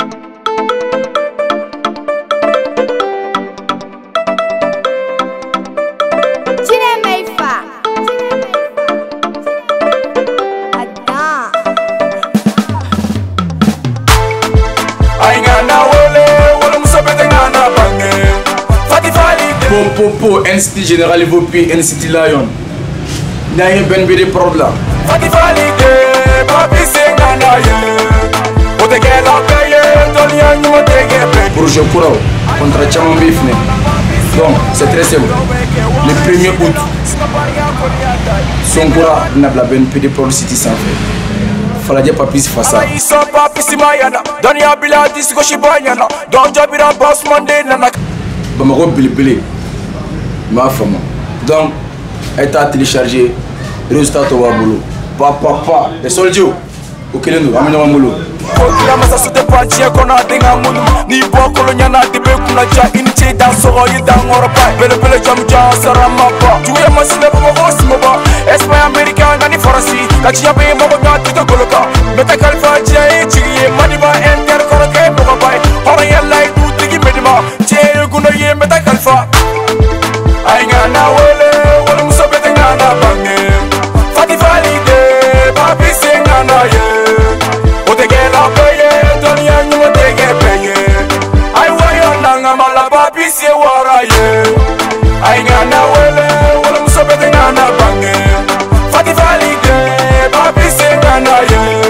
Popo, NCT Général Evopi, NCT Lion. N'a ben bide problème. Projet Kourao, contre Tchaman Bifne. Donc, c'est très simple. Le 1er août, Sonkoura n'a pas ben bide pour le City sans fait. Fala dia papi se faça. Bamako Bilibili. Ma femme. Donc, elle t'a téléchargé. Résultat au boulot. Papa, les soldats. Ok, nous, amène au boulot. Yeah.